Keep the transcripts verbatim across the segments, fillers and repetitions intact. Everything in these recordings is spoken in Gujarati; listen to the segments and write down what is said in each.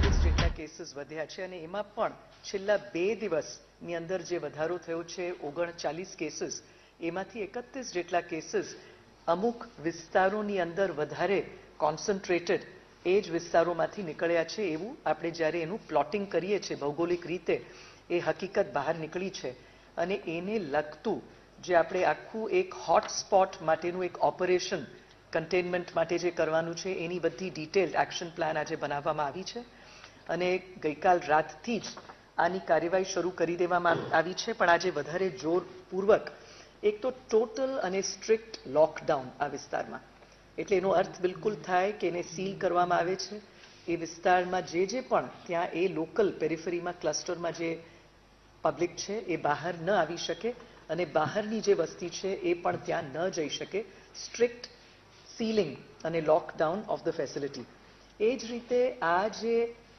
એકતાલીસ જેટલા કેસીસ વધ્યા છે અને એમાં પણ છેલ્લા બે દિવસની અંદર જે વધારો થયો છે ઓગણચાલીસ કેસીસ, એમાંથી એકત્રીસ જેટલા કેસીસ અમુક વિસ્તારોની અંદર વધારે કોન્સન્ટ્રેટેડ એ જ વિસ્તારોમાંથી નીકળ્યા છે એવું આપણે જ્યારે એનું પ્લોટિંગ કરીએ છીએ ભૌગોલિક રીતે એ હકીકત બહાર નીકળી છે. અને એને લગતું જે આપણે આખું એક હોટસ્પોટ માટેનું એક ઓપરેશન કન્ટેનમેન્ટ માટે જે કરવાનું છે એની બધી ડિટેલ્ડ એક્શન પ્લાન આજે બનાવવામાં આવી છે અને ગઈકાલ રાતથી જ આની કાર્યવાહી શરૂ કરી દેવામાં આવી છે. પણ આજે વધારે જોરપૂર્વક એક તો ટોટલ અને સ્ટ્રિક્ટ લોકડાઉન આ વિસ્તારમાં, એટલે એનો અર્થ બિલકુલ થાય કે એને સીલ કરવામાં આવે છે. એ વિસ્તારમાં જે જે પણ ત્યાં એ લોકલ પેરિફરીમાં ક્લસ્ટરમાં જે પબ્લિક છે એ બહાર ન આવી શકે અને બહારની જે વસ્તી છે એ પણ ત્યાં ન જઈ શકે. સ્ટ્રિક્ટ સીલિંગ અને લોકડાઉન ઓફ ધ ફેસિલિટી. એ જ રીતે આ જે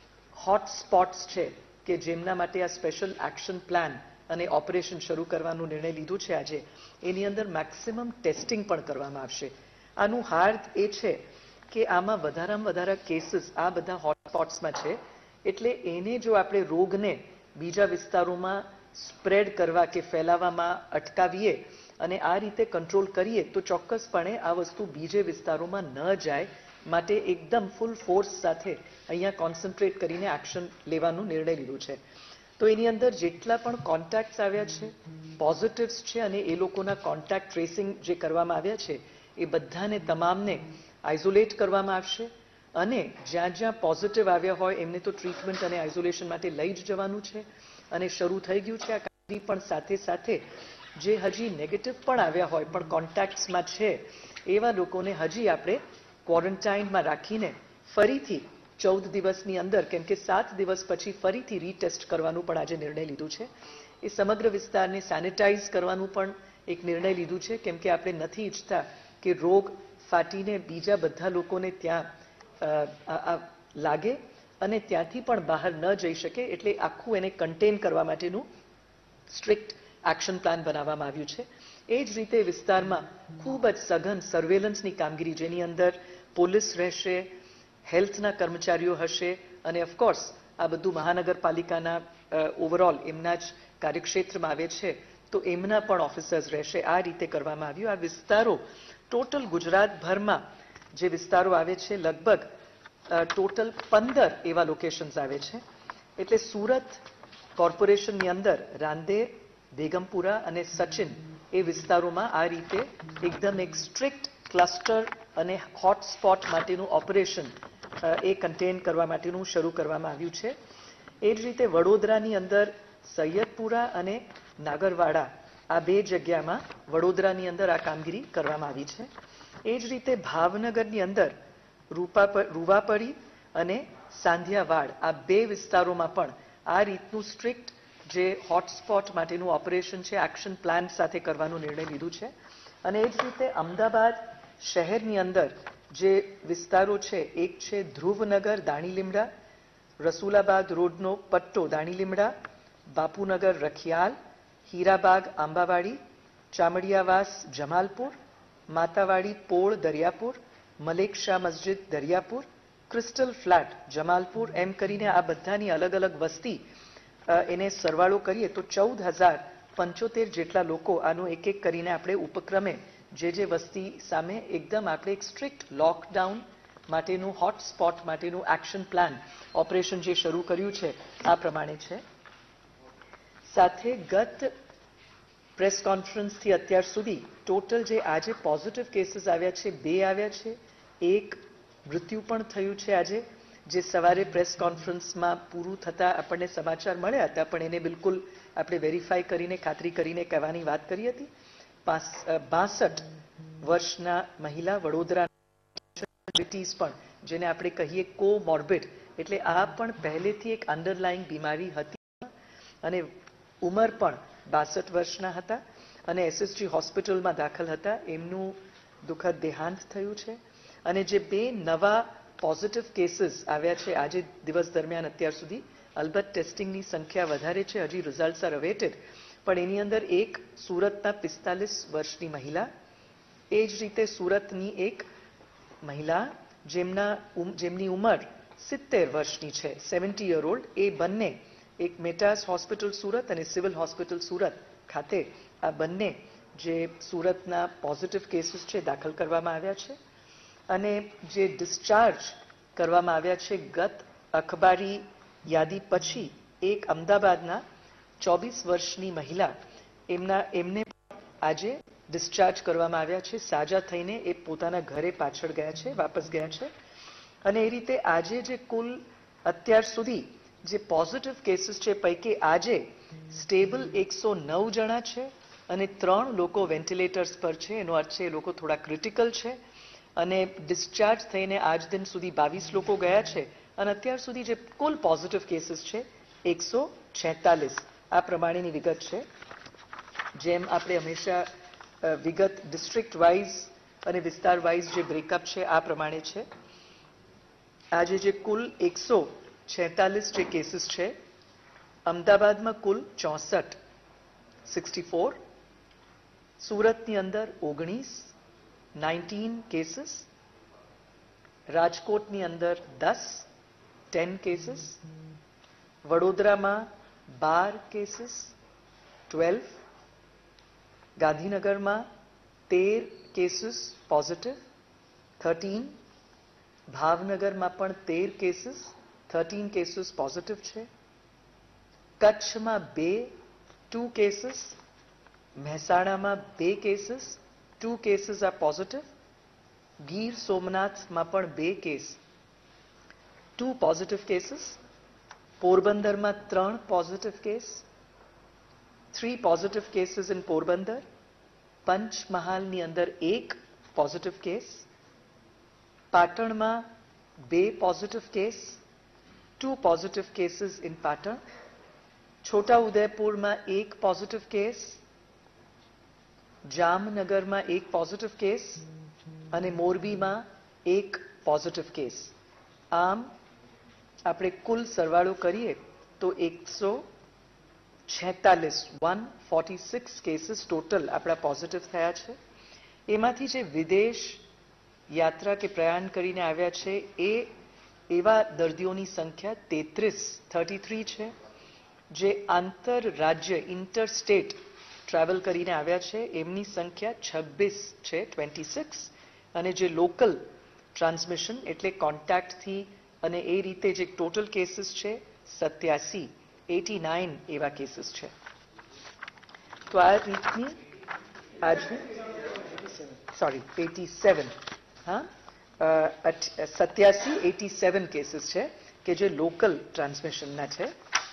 હોટસ્પોટ્સ છે કે જેમના માટે આ સ્પેશિયલ એક્શન પ્લાન અને ઓપરેશન શરૂ કરવાનો નિર્ણય લીધો છે આજે, એની અંદર મેક્સિમમ ટેસ્ટિંગ પણ કરવામાં આવશે. આનું હાર્દ એ છે કે આમાં વધારામાં વધારે કેસીસ આ બધા હોટસ્પોટ્સમાં છે, એટલે એને જો આપણે રોગને બીજા વિસ્તારોમાં સ્પ્રેડ કરવા કે ફેલાવવામાં અટકાવીએ અને આ રીતે કંટ્રોલ કરીએ તો ચોક્કસપણે આ વસ્તુ બીજે વિસ્તારોમાં ન જાય. માટે એકદમ ફૂલ ફોર્સ સાથે અહીંયા કોન્સન્ટ્રેટ કરીને એક્શન લેવાનો નિર્ણય લીધો છે. તો એની અંદર જેટલા પણ કોન્ટેક્ટ્સ આવ્યા છે, પોઝિટિવ્સ છે અને એ લોકોના કોન્ટેક્ટ ટ્રેસિંગ જે કરવામાં આવ્યા છે એ બધાને તમામને આઇસોલેટ કરવામાં આવશે અને જ્યાં જ્યાં પોઝિટિવ આવ્યા હોય એમને તો ટ્રીટમેન્ટ અને આઇસોલેશન માટે લઈ જ જવાનું છે. અને શરૂ થઈ ગયું છે આ કામગીરી. પણ સાથે સાથે જે હજી નેગેટિવ પણ આવ્યા હોય પણ કોન્ટેક્ટ્સમાં છે એવા લોકોને હજી આપણે ક્વોરન્ટાઇનમાં રાખીને ફરીથી ચૌદ દિવસની અંદર, કેમ કે સાત દિવસ પછી ફરીથી રીટેસ્ટ કરવાનું પણ આજે નિર્ણય લીધું છે. એ સમગ્ર વિસ્તારને સેનિટાઈઝ કરવાનું પણ એક નિર્ણય લીધું છે, કેમ કે આપણે નથી ઈચ્છતા કે રોગ ફાટીને બીજા બધા લોકોને ત્યાં લાગે અને ત્યાંથી પણ બહાર ન જઈ શકે. એટલે આખું એને કન્ટેન કરવા માટેનું સ્ટ્રિક્ટ એક્શન પ્લાન બનાવવામાં આવ્યું છે. એ જ રીતે વિસ્તારમાં ખૂબ જ સઘન સર્વેલન્સની કામગીરી, જેની અંદર પોલીસ રહેશે, હેલ્થના કર્મચારીઓ હશે અને ઓફકોર્સ આ બધું મહાનગરપાલિકાના ઓવરઓલ એમના જ કાર્યક્ષેત્રમાં આવે છે તો એમના પણ ઓફિસર્સ રહેશે. આ રીતે કરવામાં આવ્યું. આ વિસ્તારો ટોટલ ગુજરાતભરમાં જે વિસ્તારો આવે છે લગભગ ટોટલ પંદર એવા લોકેશન્સ આવે છે. એટલે સુરત કોર્પોરેશનની અંદર રાંદેર, બેગમપુરા અને સચિન એ વિસ્તારોમાં આ રીતે એકદમ એક સ્ટ્રિક્ટ ક્લસ્ટર અને હોટસ્પોટ માટેનું ઓપરેશન એ કન્ટેન કરવા માટેનું શરૂ કરવામાં આવ્યું છે. એ જ રીતે વડોદરાની અંદર સૈયદપુરા અને નાગરવાડા આ બે જગ્યામાં વડોદરાની અંદર આ કામગીરી કરવામાં આવી છે. એ જ રીતે ભાવનગરની અંદર રૂવાપરી અને સાંધિયાવાડ આ બે વિસ્તારોમાં પણ આ રીતનું સ્ટ્રિક્ટ જે હોટસ્પોટ માટેનું ઓપરેશન છે એક્શન પ્લાન સાથે કરવાનું નિર્ણય લીધું છે. અને એ જ રીતે અમદાવાદ શહેરની અંદર જે વિસ્તારો છે, એક છે ધ્રુવનગર દાણીલીમડા, રસુલાબાદ રોડનો પટ્ટો દાણીલીમડા, બાપુનગર રખિયાલ, હીરાબાગ આંબાવાડી, ચામડિયાવાસ જમાલપુર, માતાવાડી પોળ દરિયાપુર, મલેક શાહ મસ્જિદ દરિયાપુર, ક્રિસ્ટલ ફ્લેટ જમાલપુર, એમ કરીને આ બધાની અલગ અલગ વસ્તી એને સરવાળો કરીએ તો ચૌદ હજાર પંચોતેર જેટલા લોકો આનું એક એક કરીને આપણે ઉપક્રમે જે જે વસ્તી સામે એકદમ આપણે એક સ્ટ્રિક્ટ લોકડાઉન માટેનું હોટસ્પોટ માટેનું એક્શન પ્લાન ઓપરેશન જે શરૂ કર્યું છે આ પ્રમાણે છે. સાથે ગત પ્રેસ કોન્ફરન્સથી અત્યાર સુધી ટોટલ જે આજે પોઝિટિવ કેસીસ આવ્યા છે બે આવ્યા છે. એક મૃત્યુ પણ થયું છે આજે, જે સવારે પ્રેસ કોન્ફરન્સમાં પૂરું થતાં આપણને સમાચાર મળ્યા હતા, પણ એને બિલકુલ આપણે વેરીફાઈ કરીને ખાતરી કરીને કહેવાની વાત કરી હતી. બાસઠ વર્ષના મહિલા વડોદરા પણ જેને આપણે કહીએ કોમોર્બિડ, એટલે આ પણ પહેલેથી એક અંડરલાઇંગ બીમારી હતી અને ઉંમર પણ બાસઠ વર્ષના હતા અને એસએસજી હોસ્પિટલમાં દાખલ હતા. એમનું દુઃખદ દેહાંત થયું છે. અને જે બે નવા પોઝિટિવ કેસીસ આવ્યા છે આજે દિવસ દરમિયાન અત્યાર સુધી, અલબત્ત ટેસ્ટિંગની સંખ્યા વધારે છે, હજી રિઝલ્ટ્સ આર અવેટેડ, પણ એની અંદર એક સુરતના પિસ્તાલીસ વર્ષની મહિલા, એ જ રીતે સુરતની એક મહિલા જેમના જેમની ઉંમર સિત્તેર વર્ષની છે, સેવન્ટી યર ઓલ્ડ. એ બંને એક મેટાસ હોસ્પિટલ સુરત અને સિવિલ હોસ્પિટલ સુરત ખાતે આ બંને જે સુરતના પોઝિટિવ કેસીસ છે દાખલ કરવામાં આવ્યા છે અને જે ડિસ્ચાર્જ કરવામાં આવ્યા છે ગત અખબારી યાદી પછી એક અમદાવાદના ચોવીસ વર્ષની મહિલા એમના એમને આજે ડિસ્ચાર્જ કરવામાં આવ્યા છે. સાજા થઈને એ પોતાના ઘરે પાછળ ગયા છે, વાપસ ગયા છે. અને એ રીતે આજે જે કુલ અત્યાર સુધી જે પોઝિટિવ કેસીસ છે પૈકી આજે સ્ટેબલ એકસો નવ જણા છે અને ત્રણ લોકો વેન્ટિલેટર્સ પર છે. એનો અર્થ છે એ લોકો થોડા ક્રિટિકલ છે અને ડિસ્ચાર્જ થઈને આજ દિન સુધી બાવીસ લોકો ગયા છે અને અત્યાર સુધી જે કુલ પોઝિટિવ કેસીસ છે એકસો છેતાલીસ. આ પ્રમાણેની વિગત છે. જેમ આપણે હંમેશા વિગત ડિસ્ટ્રિક્ટ વાઇઝ અને વિસ્તાર વાઇઝ જે બ્રેકઅપ છે આ પ્રમાણે છે. આજે જે કુલ એકસો છેતાલીસ જે કેસીસ છે, અમદાવાદમાં કુલ ચોસઠ સિક્સટી ફોર, સુરતની અંદર ઓગણીસ નાઇન્ટીન કેસીસ, રાજકોટની અંદર દસ ટેન કેસીસ, વડોદરામાં બાર કેસીસ ટ્વેલ્વ, ગાંધીનગરમાં તેર કેસીસ પોઝિટિવ થર્ટીન, ભાવનગરમાં પણ તેર કેસીસ થર્ટીન કેસીસ પોઝિટિવ છે, કચ્છમાં બે ટુ કેસીસ, મહેસાણામાં બે cases two cases are positive, Gir સોમનાથમાં પણ બે કેસ ટુ પોઝિટિવ કેસીસ, પોરબંદરમાં ત્રણ positive case, three positive cases in Porbandar, પંચમહાલની અંદર એક પોઝિટિવ કેસ, પાટણમાં બે positive case two positive cases in Patan, છોટાઉદેપુરમાં એક પોઝિટિવ કેસ, જામનગરમાં એક પોઝિટિવ કેસ અને મોરબીમાં એક પોઝિટિવ કેસ. આમ આપણે કુલ સરવાળો કરીએ તો એકસો છેતાલીસ one forty six cases total આપણા પોઝિટિવ થયા છે. એમાંથી જે વિદેશ યાત્રા કે પ્રયાણ કરીને આવ્યા છે એ એવા દર્દીઓની સંખ્યા તેત્રીસ થર્ટી થ્રી છે. જે આંતરરાજ્ય ઇન્ટર સ્ટેટ ટ્રાવેલ કરીને આવ્યા છે એમની સંખ્યા છવ્વીસ છે ટ્વેન્ટી સિક્સ, અને જે લોકલ ટ્રાન્સમિશન એટલે કોન્ટેક્ટથી અને એ રીતે જે ટોટલ કેસીસ છે સત્યાસી એટી નાઇન એવા કેસીસ છે. તો આ રીતની આજની સોરી એટી સેવન હા સત્યાસી એટી સેવન કેસીસ છે કે જે લોકલ ટ્રાન્સમિશનના છે.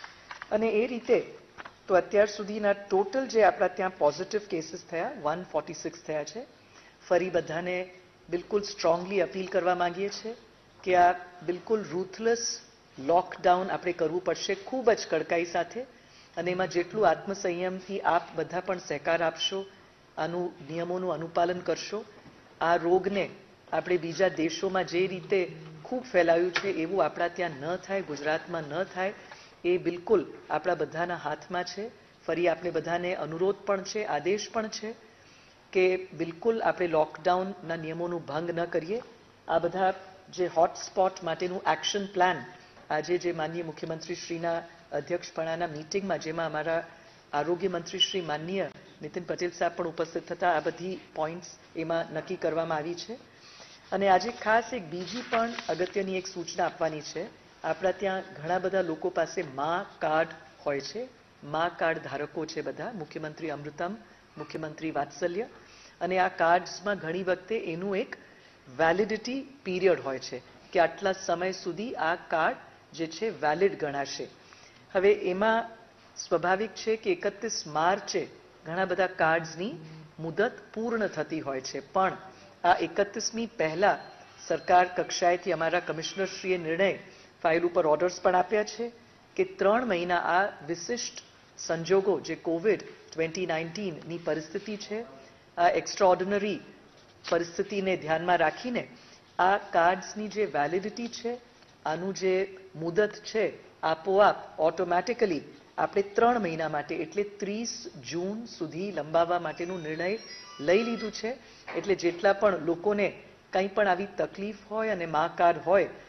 અને એ રીતે તો અત્યાર સુધીના ટોટલ જે આપણા ત્યાં પોઝિટિવ કેસીસ થયા વન ફોર્ટી સિક્સ થયા છે. ફરી બધાને બિલકુલ સ્ટ્રોંગલી અપીલ કરવા માંગીએ છીએ કે આ બિલકુલ રૂથલેસ લોકડાઉન આપણે કરવું પડશે ખૂબ જ કડકાઈ સાથે, અને એમાં જેટલું આત્મસંયમથી આપ બધા પણ સહકાર આપશો, આનું નિયમોનું અનુપાલન કરશો, આ રોગને આપણે બીજા દેશોમાં જે રીતે ખૂબ ફેલાયું છે એવું આપણા ત્યાં ન થાય, ગુજરાતમાં ન થાય, એ બિલકુલ આપણા બધાના હાથમાં છે. ફરી આપણે બધાને અનુરોધ પણ છે, આદેશ પણ છે કે બિલકુલ આપણે લોકડાઉનના નિયમોનું ભંગ ન કરીએ. આ બધા જે હોટસ્પોટ માટેનું એક્શન પ્લાન આજે જે માનનીય મુખ્યમંત્રી શ્રીના અધ્યક્ષપણાના મીટિંગમાં, જેમાં અમારા આરોગ્ય મંત્રી શ્રી માનનીય નીતિન પટેલ સાહેબ પણ ઉપસ્થિત થતા, આ બધી પોઈન્ટ્સ એમાં નક્કી કરવામાં આવી છે. અને આજે ખાસ એક બીજી પણ અગત્યની એક સૂચના આપવાની છે. આપણા ત્યાં ઘણા બધા લોકો પાસે મા કાર્ડ હોય છે, મા કાર્ડ ધારકો છે બધા, મુખ્યમંત્રી અમૃતમ, મુખ્યમંત્રી વાત્સલ્ય, અને આ કાર્ડ્સમાં ઘણી વખતે એનું એક વેલિડિટી પીરિયડ હોય છે કે આટલા સમય સુધી આ કાર્ડ જે છે વેલિડ ગણાશે. હવે એમાં સ્વાભાવિક છે કે એકત્રીસ માર્ચે ઘણા બધા કાર્ડ્સની મુદત પૂર્ણ થતી હોય છે, પણ આ એકત્રીસમી પહેલા સરકાર કક્ષાએથી અમારા કમિશનરશ્રીએ નિર્ણય ફાઇલ ઉપર ઓર્ડર્સ પણ આપ્યા છે કે ત્રણ મહિના આ વિશિષ્ટ સંજોગો જે કોવિડ ટ્વેન્ટી નાઇન્ટીનની પરિસ્થિતિ છે, આ એક્સ્ટ્રાઓર્ડિનરી પરિસ્થિતિને ધ્યાનમાં રાખીને આ કાર્ડ્સની જે વેલિડિટી છે, આનું જે મુદત છે, આપોઆપ ઓટોમેટિકલી આપણે ત્રણ મહિના માટે એટલે ત્રીસ જૂન સુધી લંબાવવા માટેનું નિર્ણય લઈ લીધું છે. એટલે જેટલા પણ લોકોને કંઈ પણ આવી તકલીફ હોય અને મા કાર્ડ હોય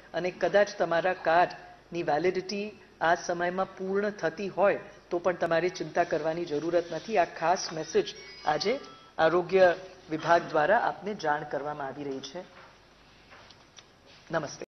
અને કદાચ તમારા કાર્ડની વેલિડિટી આ સમયમાં પૂર્ણ થતી હોય તો પણ તમારે ચિંતા કરવાની જરૂરત નથી. આ ખાસ મેસેજ આજે આરોગ્ય વિભાગ દ્વારા આપને જાણ કરવામાં આવી રહી છે. નમસ્તે.